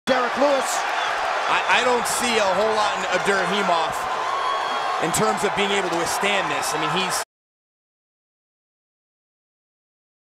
Derrick Lewis. I don't see a whole lot of Abdurakhimov in terms of being able to withstand this. I mean, he's